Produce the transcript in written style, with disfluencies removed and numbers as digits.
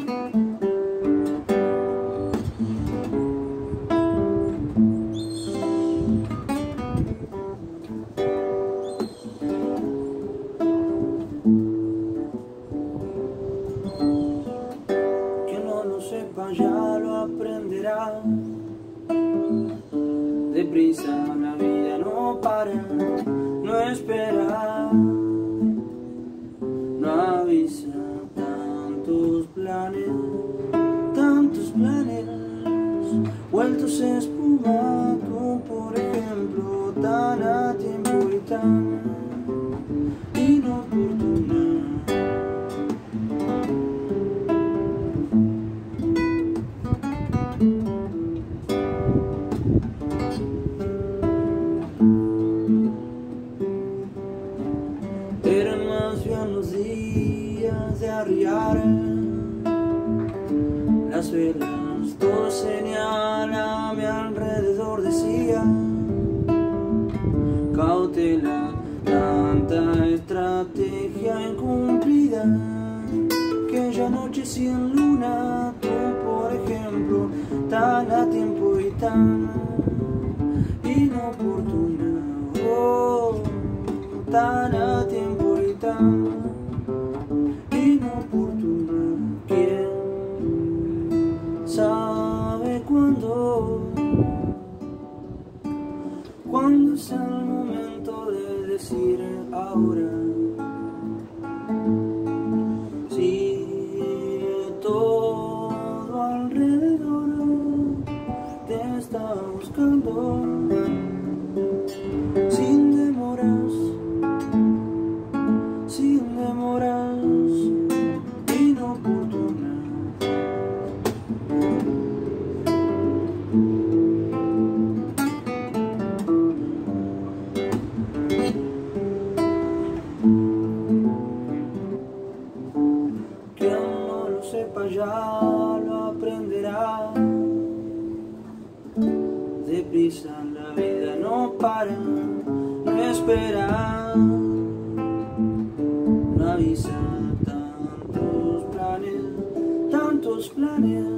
sepa ya lo aprenderá. Deprisa la vida no para, no espera, no avisa. Tantos planes vueltos espuma, tú por ejemplo, tan a tiempo y tan inoportuna. Eran más bien los días de arriar las velas, todo señala a mi alrededor, decía cautela, tanta estrategia incumplida. Aquella noche sin luna, tú por ejemplo, tan a tiempo y tan inoportuna. Oh, tan a tiempo y tan inoportuna. ¿Quién sabe cuándo es el momento de decir ahora? Si todo alrededor te está buscando sin demoras, inoportuna. Quien no lo sepa ya lo aprenderá. Deprisa la vida no para, no espera, no avisa. Tantos planes